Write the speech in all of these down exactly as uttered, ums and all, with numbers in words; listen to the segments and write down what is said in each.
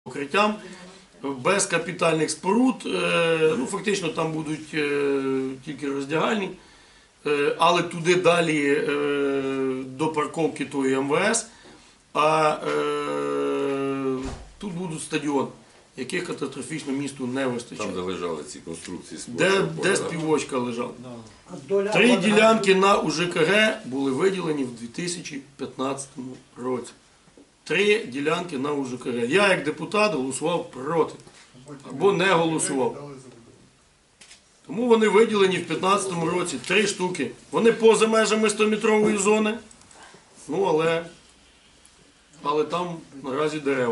покриттям, без капітальних споруд, ну фактично там будуть тільки роздягальні, але туди далі до парковки тої ем ве ес, а тут будуть стадіони, яких катастрофічно місту не вистачає. Там, де лежали ці конструкції. Де, де співочка лежала. Три ділянки на у же ка ге були виділені в дві тисячі п'ятнадцятому році. Три ділянки на у же ка ге. Я, як депутат, голосував проти. Або не голосував. Тому вони виділені в дві тисячі п'ятнадцятому році. Три штуки. Вони поза межами стометрової зони. Ну, але, але там наразі дерева.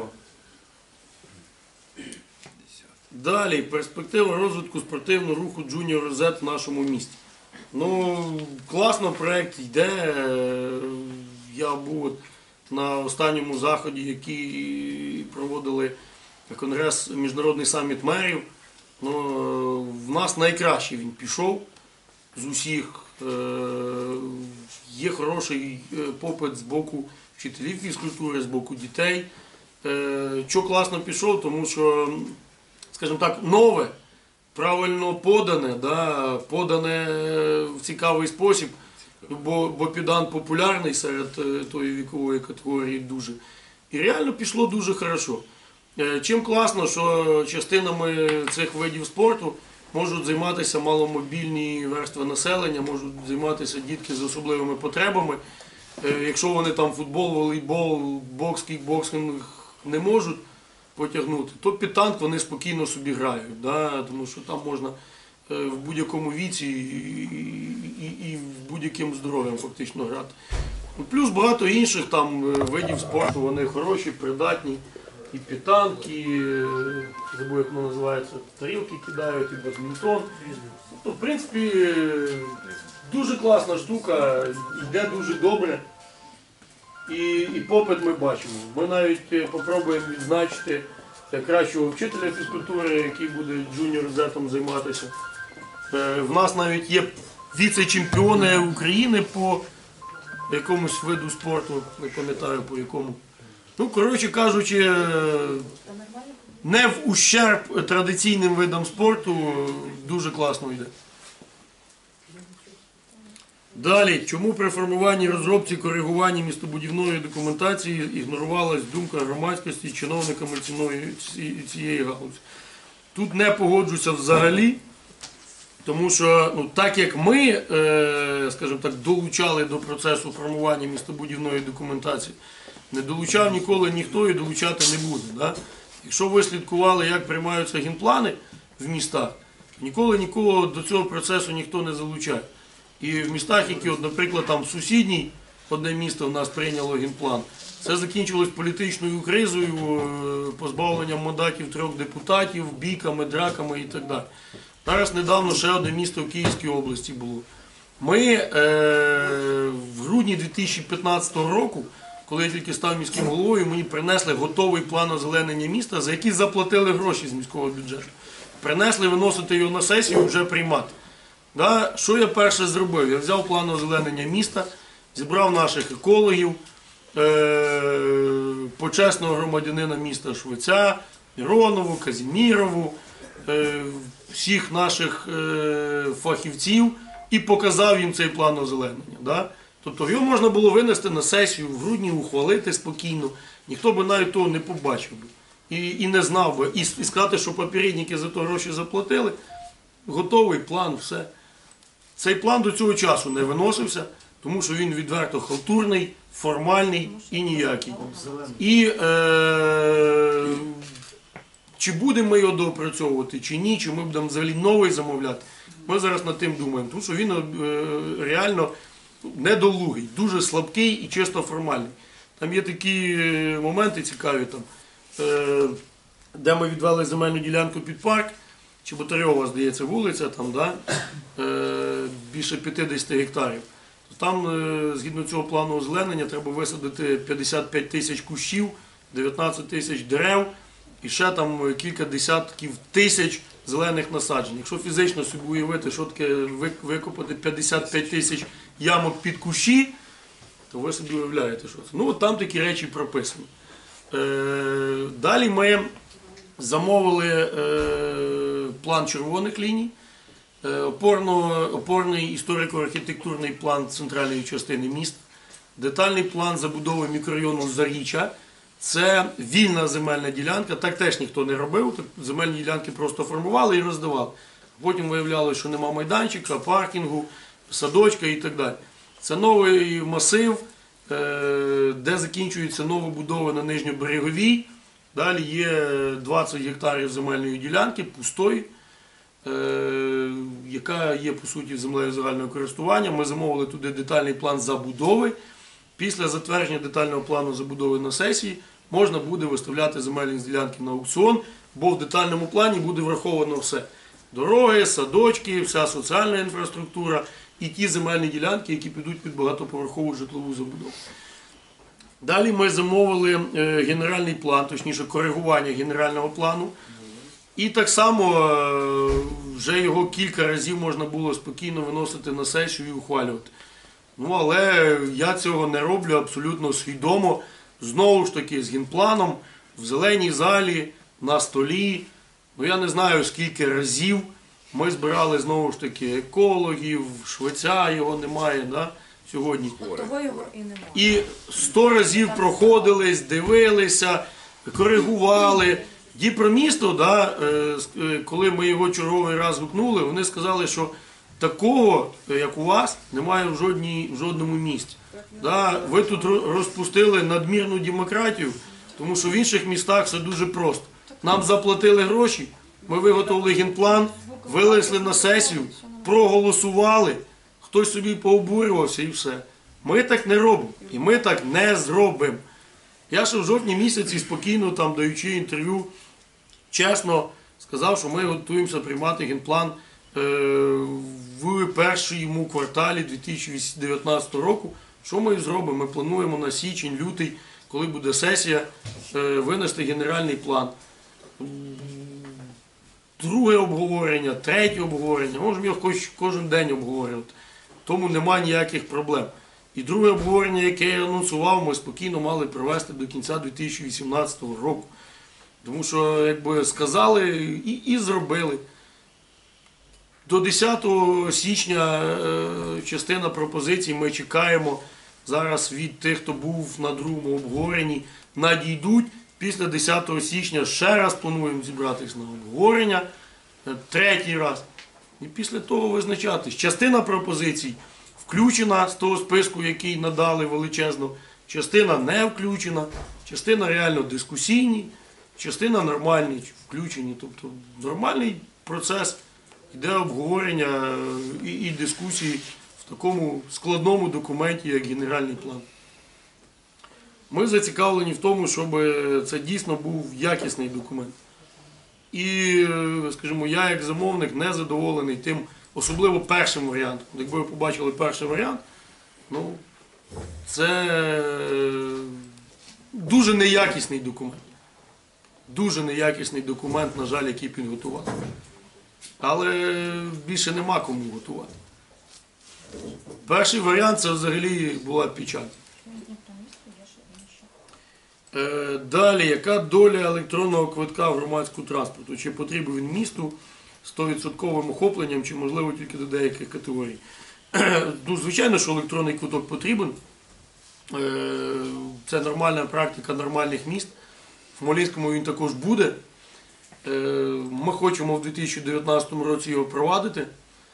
Далі, перспектива розвитку спортивного руху Junior зет в нашому місті. Ну, класно проєкт йде. Я був на останньому заході, який проводили Конгрес, міжнародний саміт мерів. Ну, в нас найкраще він пішов з усіх. Є хороший попит з боку вчителів фізкультури, з боку дітей. Чого класно пішов, тому що, скажімо так, нове, правильно подане, да, подане в цікавий спосіб, бо, бо підан популярний серед тої вікової категорії дуже. І реально пішло дуже хорошо. Чим класно, що частинами цих видів спорту можуть займатися маломобільні верстви населення, можуть займатися дітки з особливими потребами. Якщо вони там футбол, волейбол, бокс, кікбоксинг не можуть потягнути, то під танк вони спокійно собі грають, да? Тому що там можна в будь-якому віці і, і, і в будь-яким здоров'ям фактично грати. Плюс багато інших там видів спорту, вони хороші, придатні. І під танк, і, забув, як воно називається, тарілки кидають, і бадмінтон. Ну, в принципі, дуже класна штука, йде дуже добре. І, і попит ми бачимо. Ми навіть спробуємо відзначити кращого вчителя фізкультури, який буде Junior зетом займатися. В нас навіть є віце-чемпіони України по якомусь виду спорту, не пам'ятаю по якому. Ну, коротше кажучи, не в ущерб традиційним видам спорту дуже класно йде. Далі, чому при формуванні, розробці, коригуванні містобудівної документації ігнорувалась думка громадськості чиновниками цієї галузі? Тут не погоджуся взагалі, тому що ну, так як ми, е, скажімо так, долучали до процесу формування містобудівної документації, не долучав ніколи ніхто і долучати не буде. Да? Якщо ви слідкували, як приймаються генплани в містах, ніколи нікого до цього процесу ніхто не залучає. І в містах, які, от, наприклад, там сусідній, одне місто в нас прийняло генплан, це закінчилось політичною кризою, позбавленням мандатів трьох депутатів, бійками, драками і так далі. Зараз недавно ще одне місто в Київській області було. Ми е, в грудні дві тисячі п'ятнадцятого року, коли я тільки став міським головою, мені принесли готовий план озеленення міста, за який заплатили гроші з міського бюджету. Принесли виносити його на сесію і вже приймати. Да? Що я перше зробив? Я взяв план озеленення міста, зібрав наших екологів, е почесного громадянина міста Швеця, Міронову, Казімірову, е всіх наших е фахівців і показав їм цей план озеленення. Да? Тобто його можна було винести на сесію в грудні, ухвалити спокійно. Ніхто би навіть того не побачив би. І, і не знав би. І, і сказати, що попередники за то гроші заплатили, готовий план, все. Цей план до цього часу не виносився, тому що він відверто халтурний, формальний і ніякий. І е, чи будемо ми його доопрацьовувати, чи ні, чи ми будемо взагалі новий замовляти, ми зараз над тим думаємо. Тому що він е, реально недолугий, дуже слабкий і чисто формальний. Там є такі моменти цікаві, там, е, де ми відвели земельну ділянку під парк, Чеботарьова, здається, вулиця, там, да, е, більше п'ятдесят гектарів. Там, е, згідно цього плану озеленення, треба висадити п'ятдесят п'ять тисяч кущів, дев'ятнадцять тисяч дерев і ще там кілька десятків тисяч зелених насаджень. Якщо фізично собі уявити, що таке викопати п'ятдесят п'ять тисяч ямок під кущі, то ви собі уявляєте, що це. Ну, от там такі речі прописані. Е, далі ми Замовили е, план червоних ліній, е, опорно, опорний історико-архітектурний план центральної частини міста, детальний план забудови мікрорайону Заріччя. Це вільна земельна ділянка, так теж ніхто не робив, так земельні ділянки просто формували і роздавали. Потім виявлялося, що нема майданчика, паркінгу, садочка і так далі. Це новий масив, е, де закінчується новобудова на Нижньобереговій. Далі є двадцять гектарів земельної ділянки, пустої, е, яка є, по суті, землею загального користування. Ми замовили туди детальний план забудови. Після затвердження детального плану забудови на сесії можна буде виставляти земельні ділянки на аукціон, бо в детальному плані буде враховано все. Дороги, садочки, вся соціальна інфраструктура і ті земельні ділянки, які підуть під багатоповерхову житлову забудову. Далі ми замовили генеральний план, точніше коригування генерального плану. І так само вже його кілька разів можна було спокійно виносити на сесію і ухвалювати. Ну, але я цього не роблю абсолютно свідомо. Знову ж таки, з генпланом, в зеленій залі, на столі. Ну, я не знаю, скільки разів ми збирали, знову ж таки, екологів, швеця його немає, да, сьогодні. Того його і немає. І сто разів проходились, дивилися, коригували. Діпромісто, да, коли ми його черговий раз гукнули, вони сказали, що такого, як у вас, немає в, жодній, в жодному місті. Да, ви тут розпустили надмірну демократію, тому що в інших містах все дуже просто. Нам заплатили гроші, ми виготовили генплан, винесли на сесію, проголосували, хтось собі пообурювався і все. Ми так не робимо і ми так не зробимо. Я ще в жовтні місяці спокійно, там, даючи інтерв'ю, чесно сказав, що ми готуємося приймати генплан е, в першому кварталі дві тисячі дев'ятнадцятого року. Що ми зробимо? Ми плануємо на січень, лютий, коли буде сесія, е, винести генеральний план. Друге обговорення, третє обговорення, можемо його кожен день обговорювати. Тому немає ніяких проблем. І друге обговорення, яке я анонсував, ми спокійно мали провести до кінця дві тисячі вісімнадцятого року. Тому що, якби сказали і, і зробили. До десятого січня е, частина пропозицій ми чекаємо зараз від тих, хто був на другому обговоренні, надійдуть. Після десятого січня ще раз плануємо зібратися на обговорення, е, третій раз. І після того визначатись. Частина пропозицій включена з того списку, який надали величезно, частина не включена, частина реально дискусійні, частина нормальні, включені. Тобто нормальний процес, йде обговорення і, і дискусії в такому складному документі, як генеральний план. Ми зацікавлені в тому, щоб це дійсно був якісний документ. І, скажімо, я як замовник не задоволений тим, особливо першим варіантом. Якби ви побачили перший варіант, ну, це дуже неякісний документ. Дуже неякісний документ, на жаль, який підготували. Але більше нема кому готувати. Перший варіант – це взагалі була печать. Далі, яка доля електронного квитка в громадському транспорту? Чи потрібен він місту сто відсотків охопленням, чи можливо тільки до деяких категорій? Ну, звичайно, що електронний квиток потрібен. Це нормальна практика нормальних міст. В Хмельницькому він також буде. Ми хочемо в дві тисячі дев'ятнадцятому році його впровадити.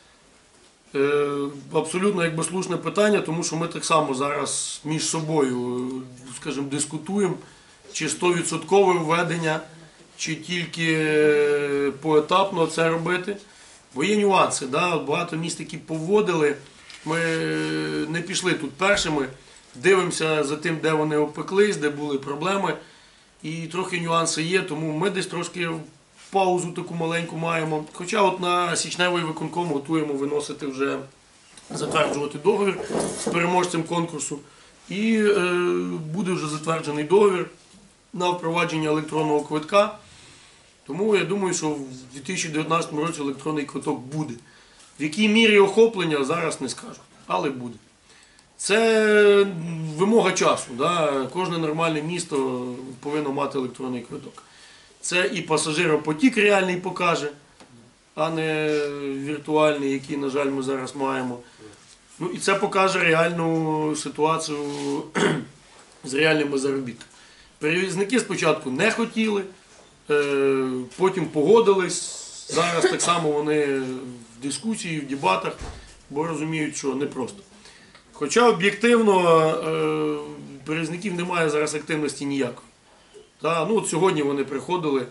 Абсолютно якби слушне питання, тому що ми так само зараз між собою, скажімо, дискутуємо, чи сто відсотків введення, чи тільки поетапно це робити. Бо є нюанси, да? Багато міст, які поводили, ми не пішли тут першими, дивимося за тим, де вони опеклись, де були проблеми. І трохи нюанси є, тому ми десь трошки паузу таку маленьку маємо. Хоча от на січневий виконком готуємо виносити вже, затверджувати договір з переможцем конкурсу. І е, буде вже затверджений договір на впровадження електронного квитка. Тому я думаю, що в дві тисячі дев'ятнадцятому році електронний квиток буде. В якій мірі охоплення, зараз не скажу, але буде. Це вимога часу. Да? Кожне нормальне місто повинно мати електронний квиток. Це і пасажиропотік реальний покаже, а не віртуальний, який, на жаль, ми зараз маємо. Ну і це покаже реальну ситуацію з реальними заробітками. Перевізники спочатку не хотіли, е, потім погодились. Зараз так само вони в дискусії, в дебатах, бо розуміють, що непросто. Хоча об'єктивно е, перевізників немає зараз активності ніякої. Та, ну, от сьогодні вони приходили,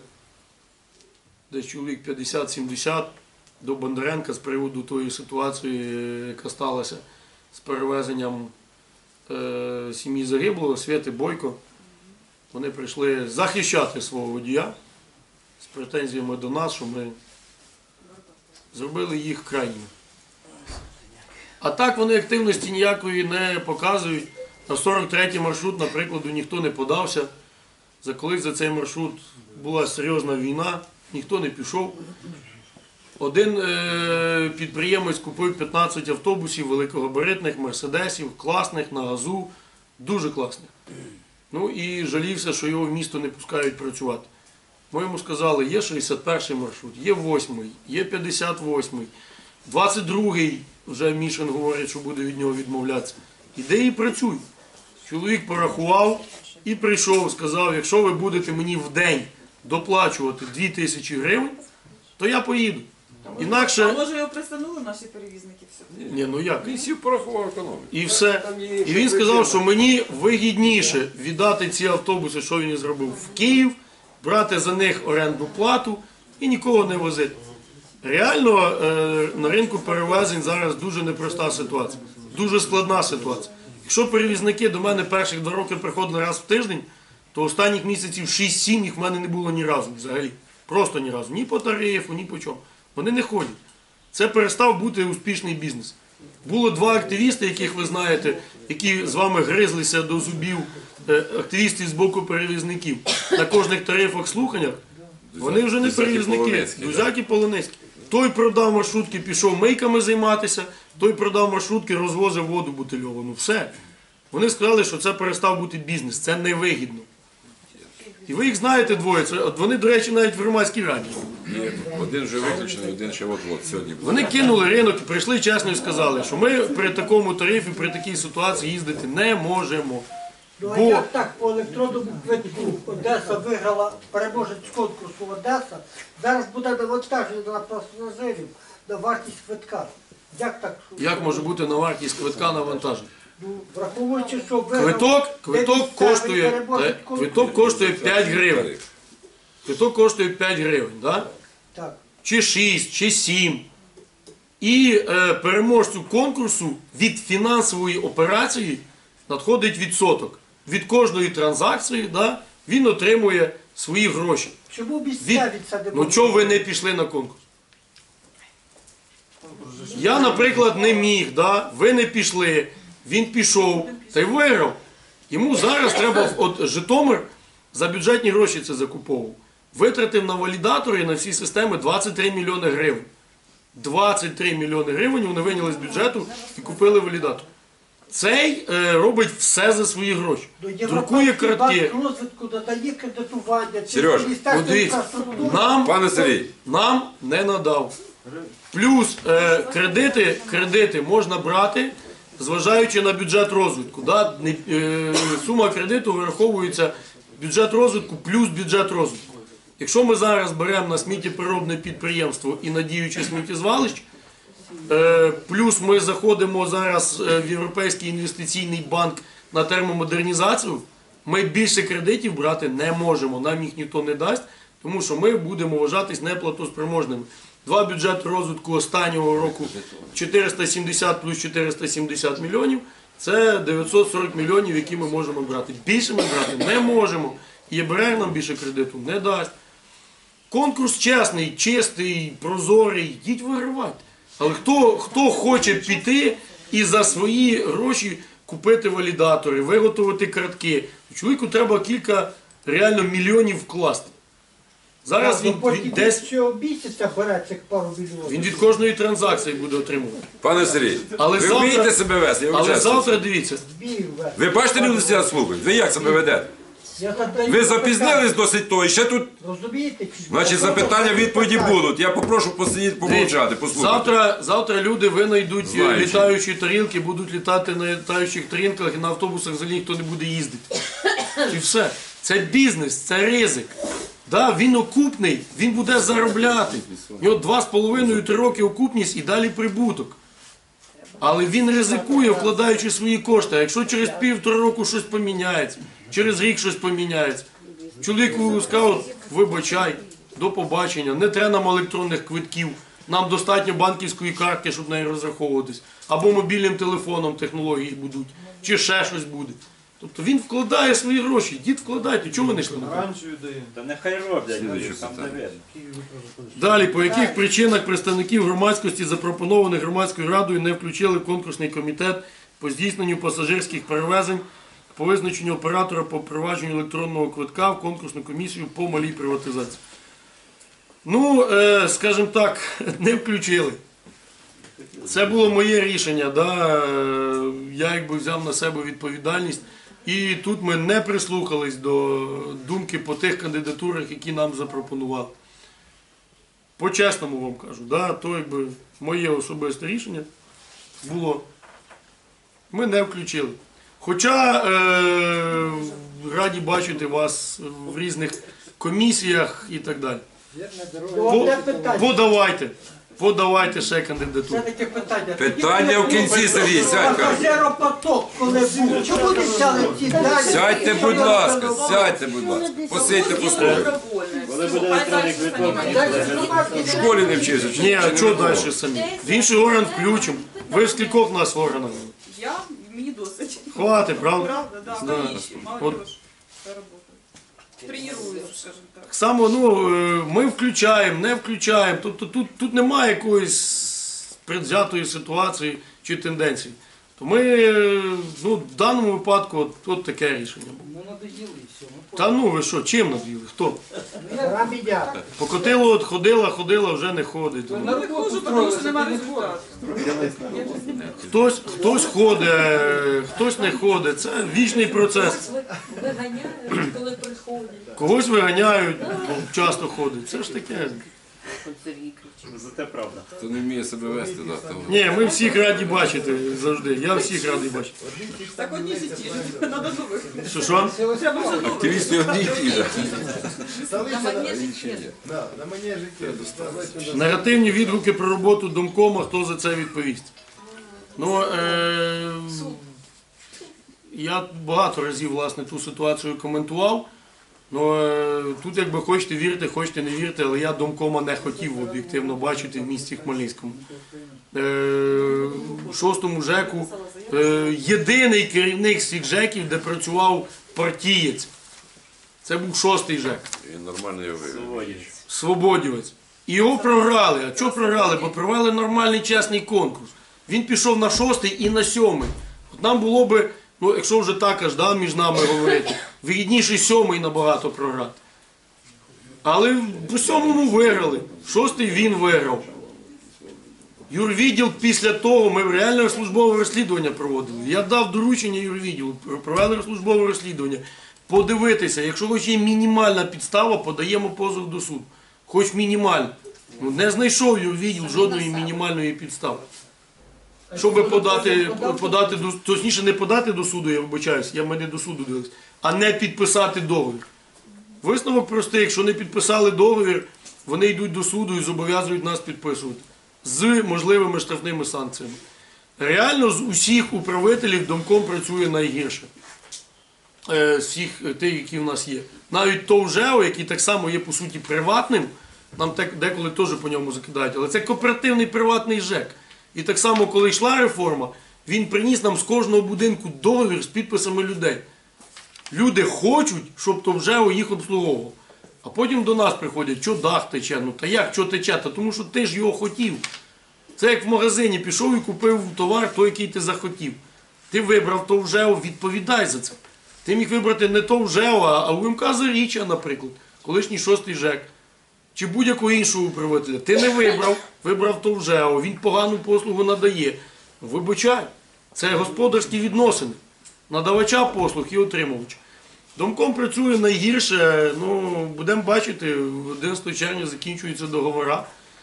десь чоловік п'ятдесят-сімдесят, до Бондаренка з приводу тої ситуації, яка сталася з перевезенням е, сім'ї загиблого, Свєти Бойко. Вони прийшли захищати свого водія з претензіями до нас, що ми зробили їх крайніми. А так вони активності ніякої не показують. На сорок третій маршрут, наприклад, ніхто не подався. За колись за цей маршрут була серйозна війна, ніхто не пішов. Один е, підприємець купив п'ятнадцять автобусів великогабаритних, мерседесів, класних, на газу, дуже класних. Ну і жалівся, що його в місто не пускають працювати. Ми йому сказали, є шістдесят перший маршрут, є восьмий, є п'ятдесят восьмий, двадцять другий, вже Мішин говорить, що буде від нього відмовлятися. Іди і працюй. Чоловік порахував і прийшов, сказав, якщо ви будете мені в день доплачувати дві тисячі гривень, то я поїду. А Інакше... може його пристанули наші перевізники все? Ні, ну як? Він сів порахував економіку. І все. І він сказав, що мені вигідніше віддати ці автобуси, що він і зробив, в Київ, брати за них орендну плату і нікого не возити. Реально е, на ринку перевезень зараз дуже непроста ситуація, дуже складна ситуація. Якщо перевізники до мене перших два роки приходили раз в тиждень, то останніх місяців шість-сім їх в мене не було ні разу взагалі. Просто ні разу. Ні по тарифу, ні по чому. Вони не ходять. Це перестав бути успішний бізнес. Було два активісти, яких ви знаєте, які з вами гризлися до зубів, активістів з боку перевізників. На кожних тарифах слуханнях. Вони вже не перевізники. Дузяк і Полонецький. Той продав маршрутки, пішов мийками займатися, той продав маршрутки, розвозив воду бутильовану. Все. Вони сказали, що це перестав бути бізнес. Це невигідно. І ви їх знаєте двоє. Це, от вони, до речі, навіть в громадській раді. Один вже виключений, один ще от-от сьогодні буде. Вони кинули ринок, прийшли чесно і сказали, що ми при такому тарифі, при такій ситуації їздити не можемо. Ну а Бо як так по електронному квитку Одеса виграла переможець конкурсу Одеса, зараз буде навантаження на пасажирів на вартість квитка. Як так? як може бути на вартість квитка навантаження? Ну, враховуючи, що виграв Квиток, квиток місцевий коштує, переможець е, конкурсу. квиток коштує п'ять гривень. Квиток коштує п'ять гривень, да? Так. Чи шість, чи сім. І е, переможцю конкурсу від фінансової операції надходить відсоток. Від кожної транзакції, да, він отримує свої гроші. Чому Від... місцеві це не Ну можуть? чого ви не пішли на конкурс? Я, наприклад, не міг, да? Ви не пішли, він пішов та й виграв. Йому зараз треба, от Житомир за бюджетні гроші це закуповував. Витратив на валідатори і на всі системи двадцять три мільйони гривень. двадцять три мільйони гривень вони вийняли з бюджету і купили валідатор. Цей е, робить все за свої гроші. До Друкує Європейський картки. банк розвитку надає кредитування. Сережа, Міністерство От дивіться, інфраструктури. нам, Пане Сергій, нам не надав. Плюс е, кредити, кредити можна брати, зважаючи на бюджет розвитку. Да? Не- е, сума кредиту вираховується бюджет розвитку плюс бюджет розвитку. Якщо ми зараз беремо на сміттєпереробне підприємство і на діюче сміттєзвалище, е, плюс ми заходимо зараз е, в Європейський інвестиційний банк на термомодернізацію, ми більше кредитів брати не можемо, нам їх ніхто не дасть, тому що ми будемо вважатись неплатоспроможними. Два бюджети розвитку останнього року чотириста сімдесят плюс чотириста сімдесят мільйонів, це дев'ятсот сорок мільйонів, які ми можемо брати. Більше ми брати не можемо. І ЄБРР нам більше кредиту не дасть. Конкурс чесний, чистий, прозорий, йдіть вигравайте. Але хто, хто хоче піти і за свої гроші купити валідатори, виготовити картки, чоловіку треба кілька реально мільйонів вкласти. Зараз Так, він, ну, потім він десь ще місяця бере цих пару мільйонів. він від кожної транзакції буде отримувати. пане Сергій, Але ви завтра- вмієте себе вести? Я Але вибачаюся. завтра дивіться, Збір вести. Ви бачите, люди сидять слухають. Ви як себе ведете? Я задаю Ви запитання. запізнились досить того, і ще тут, Розумієте? значить, запитання, відповіді будуть. Я попрошу посидіти, помовчати, послухати. Завтра, завтра люди винайдуть Знаючи. літаючі тарілки, будуть літати на літаючих тарілках і на автобусах взагалі ніхто не буде їздити. І все. Це бізнес, це ризик. Да, він окупний, він буде заробляти. У нього два з половиною три роки окупність і далі прибуток. Але він ризикує, вкладаючи свої кошти. А якщо через півтора року щось поміняється, через рік щось поміняється, чоловіку скажуть, вибачай, до побачення, не треба нам електронних квитків, нам достатньо банківської картки, щоб нею розраховуватись, або мобільним телефоном технології будуть, чи ще щось буде. Тобто він вкладає свої гроші, дід вкладайте, чого ви не йшли на те? Гарантію дає. Та нехай роблять, Слідуюче там питання. не видно. Далі, по яких причинах представників громадськості, запропонованих громадською радою, не включили в конкурсний комітет по здійсненню пасажирських перевезень, по визначенню оператора по впровадженню електронного квитка в конкурсну комісію по малій приватизації? Ну, е, скажімо так, не включили. Це було моє рішення, да? е, я якби взяв на себе відповідальність. І тут ми не прислухались до думки по тих кандидатурах, які нам запропонували. По-чесному вам кажу, да? То якби моє особисте рішення було. Ми не включили. Хоча е, раді бачити вас в різних комісіях і так далі. Одне питання. Подавайте, подавайте ще кандидатуру. Це таке питання. Питання в кінці, Сергій, сядь, кажу. Пасажиропоток, коли був. Чому не взяли ці дані? Сядьте, будь ласка, сядьте, будь ласка. Посидьте, послухайте. Коли буде електронний квиток, В школі не вчився. чи- Ні, чи а не що було? далі самі? В інший орган включимо. Ви в скількох в нас органах? Я, мені досить. Хватить, правда? Правда, да, Да. да. Інші, От. молодежь, работаю. Тренируюсь, скажімо так. Так само, ну, е, ми включаємо, не включаємо. Тобто тут, тут немає якоїсь предвзятої ситуації чи тенденції. То ми, е, ну, в даному випадку, от, от таке рішення було. Ну, надоїли і все. Та ну ви що, чим наділи? Хто? Рамідя. Покотило, от ходила, ходила, вже не ходить. Ну, не хожу, тому що немає результату. Хтось, хтось ходить, е, хтось не ходить. Це вічний процес. Виганяють, коли приходять. Когось виганяють, бо часто ходить. Це ж таке. зате правда. Хто не вміє себе вести, да, того. Ні, ми всіх раді бачити завжди. Я всіх радий бачити. Так одні сі ті ж, треба нових. Що що? Треба вже нових. Активісти одні й ті ж. На манежі Інші ні. Негативні відгуки про роботу домкома, хто за це відповість? Ну, е- я багато разів власне ту ситуацію коментував. Ну, е- тут, якби хочете вірте, хочете не вірте, але я домкома не хотів об'єктивно бачити в місті Хмельницькому. Е- в шостому ЖЕКу е- єдиний керівник з всіх ЖЕКів, де працював партієць. Це був шостий ЖЕК. Він нормально його вивів. Свободівець. Свободівець. І його програли. А чого програли? Бо провели нормальний чесний конкурс. Він пішов на шостий і на сьомий. От нам було би, ну якщо вже так аж да, між нами говорити, вигідніший сьомий набагато програти. Але по сьомому виграли. Шостий він виграв. Юрвідділ після того, ми реальне службове розслідування проводили. Я дав доручення юрвідділу, провели службове розслідування. Подивитися, якщо хоч є мінімальна підстава, подаємо позов до суду. Хоч мінімальна. Ну, не знайшов юрвідділ жодної мінімальної підстави. Щоб подати, подати до, точніше не подати до суду, я вибачаюсь, я мене до суду дивився, а не підписати договір. Висновок простий, якщо не підписали договір, вони йдуть до суду і зобов'язують нас підписувати. З можливими штрафними санкціями. Реально з усіх управителів домком працює найгірше. З всіх тих, які в нас є. Навіть ТОВ ЖЕО, який так само є по суті приватним, нам так деколи теж по ньому закидають, але це кооперативний приватний ЖЕК. І так само, коли йшла реформа, він приніс нам з кожного будинку договір з підписами людей. Люди хочуть, щоб ТОВ ЖЕО їх обслуговував. А потім до нас приходять, що дах тече, ну та як, що тече, та тому що ти ж його хотів. Це як в магазині пішов і купив товар, той, який ти захотів. Ти вибрав ТОВ ЖЕО, відповідай за це. Ти міг вибрати не ТОВ ЖЕО, а УМК Заріччя, наприклад, колишній шостий ЖЕК. Чи будь-якого іншого управителя. Ти не вибрав, вибрав ТОВ ЖЕО, він погану послугу надає. Вибачай, це господарські відносини. Надавача послуг і отримувача. Домком працює найгірше, ну, будемо бачити, одинадцятого червня закінчуються договори,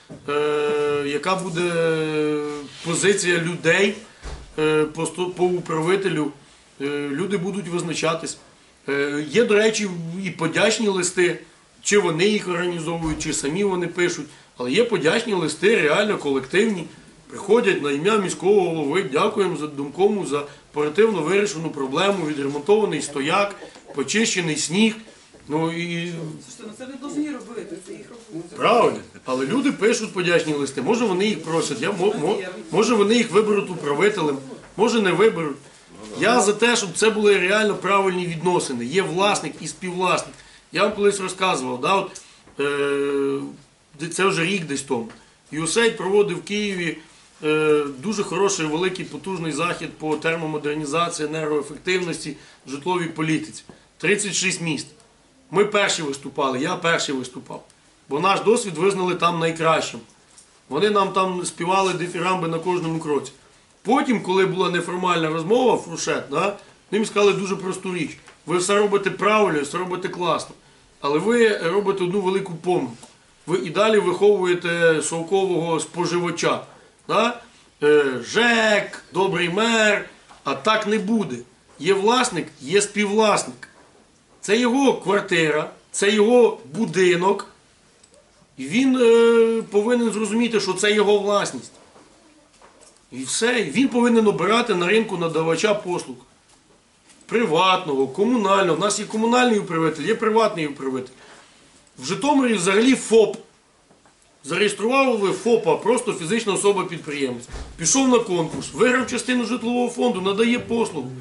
е, яка буде позиція людей е, по, сто- по управителю, е, люди будуть визначатись. Е, є, до речі, і подячні листи, чи вони їх організовують, чи самі вони пишуть, але є подячні листи, реально колективні, приходять на ім'я міського голови, дякуємо за Домкому за оперативно вирішену проблему, відремонтований стояк, почищений сніг. Ну і Слушайте, ну це не повинні робити, це їх робота. правильно, але люди пишуть подячні листи. Може вони їх просять, я, мо- мо- може вони їх виберуть управителем, може не виберуть. Я за те, щоб це були реально правильні відносини. Є власник і співвласник. Я вам колись розказував, да, от, е, це вже рік десь тому. ю ес ей ай проводив в Києві е, дуже хороший, великий, потужний захід по термомодернізації, енергоефективності, житловій політиці. тридцять шість міст. Ми перші виступали, я перший виступав. Бо наш досвід визнали там найкращим. Вони нам там співали дифірамби на кожному кроці. Потім, коли була неформальна розмова, фуршет, да, їм сказали дуже просту річ. Ви все робите правильно, все робите класно. Але ви робите одну велику помилку. Ви і далі виховуєте совкового споживача. Да? Е, ЖЕК, добрий мер, а так не буде. Є власник, є співвласник. Це його квартира, це його будинок. І він е, повинен зрозуміти, що це його власність. І все. І він повинен обирати на ринку надавача послуг. Приватного, комунального. У нас є комунальний управитель, є приватний управитель. В Житомирі взагалі ФОП. Зареєстрували ФОПа, просто фізична особа-підприємець. Пішов на конкурс, виграв частину житлового фонду, надає послугу.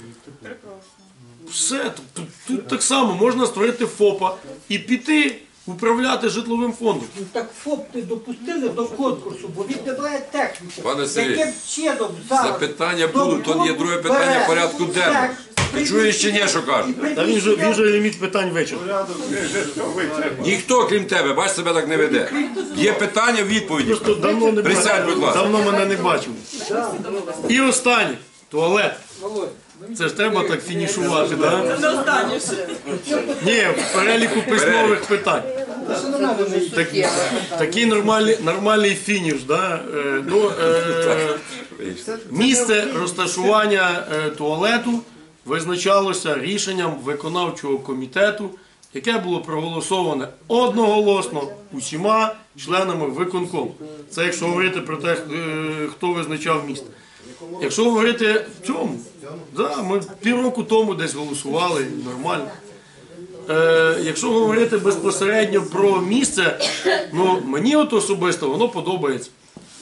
Все, тут, тут, тут так само можна створити ФОПа і піти управляти житловим фондом. Ну, так ФОП не допустили до конкурсу, бо він не має техніки. Пане Сергій, Яким чином зараз запитання будуть, то є друге питання бере порядку денного. Ти чуєш чи ні, що кажуть? Та він же, він же ліміт питань вечір. Ніхто, крім тебе, бач, себе так не веде. Є питання, відповіді. Просто давно не Присядь, будь ласка. давно мене не бачив. І останнє. Туалет. Це ж треба так фінішувати, так? Не останнє ще. Ні, в переліку письмових питань. Так, такий нормальний, нормальний фініш. Да? Е, ну, е, місце розташування е, туалету визначалося рішенням виконавчого комітету, яке було проголосоване одноголосно усіма членами виконкому. Це якщо говорити про те, е, хто визначав місце. Якщо говорити в цьому, да, ми півроку тому десь голосували, нормально. Е, якщо говорити безпосередньо про місце, ну, мені от особисто воно подобається.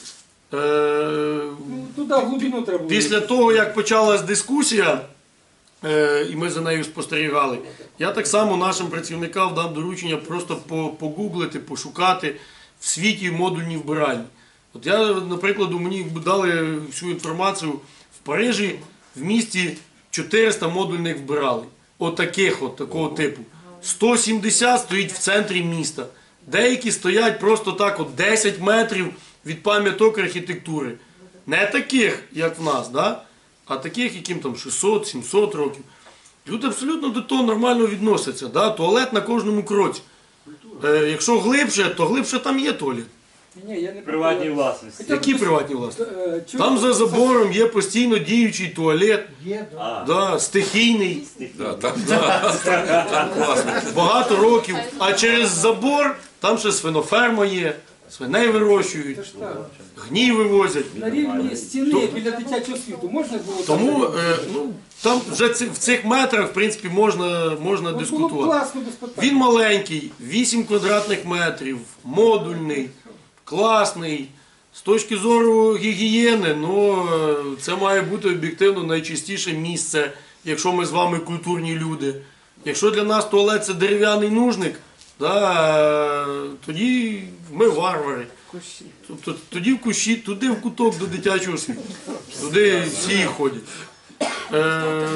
Е, Туди в глибину треба. після того, як почалась дискусія, е, і ми за нею спостерігали, я так само нашим працівникам дам доручення просто по- погуглити, пошукати в світі модульні вбиральні. От я, наприклад, мені дали всю інформацію в Парижі, в місті чотириста модульних вбиралень. Отаких, от такого типу. сто сімдесят стоїть в центрі міста. Деякі стоять просто так, от десять метрів від пам'яток архітектури. Не таких, як в нас, да? А таких, яким там шістсот-сімсот років. Люди абсолютно до того нормально відносяться. Да? Туалет на кожному кроці. Е, якщо глибше, то глибше там є туалет. Ні, я не Приватній власності. Які приватні власники? Е, чого- Там за забором є постійно діючий туалет, Є, да. да, стихійний, Да, так, да. Класно. багато років. А через забор там ще свиноферма є, свиней вирощують, гній вивозять. На рівні стіни біля дитячого світу можна було Тому так? е, ну, там вже ці- в цих метрах в принципі можна, можна Ну, було б дискутувати. класно без питань. Він маленький, вісім квадратних метрів, модульний, класний. З точки зору гігієни, ну, е, це має бути об'єктивно найчистіше місце, якщо ми з вами культурні люди. Якщо для нас туалет це дерев'яний нужник, да, е, тоді ми варвари. Тобто тоді в кущі, туди в куток до дитячого світу. Туди всі ходять. Е,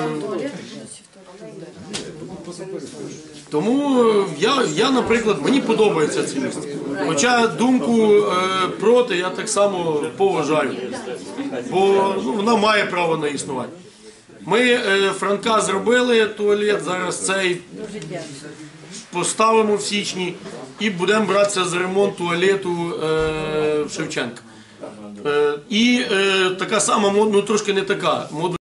Тому е, я, я, наприклад, мені подобається це місце. Хоча думку е, проти я так само поважаю. Бо ну, вона має право на існування. Ми е, Франка зробили туалет, зараз цей поставимо в січні і будемо братися за ремонт туалету е, в Шевченка. Е, і е, така сама, мод- ну трошки не така, модуль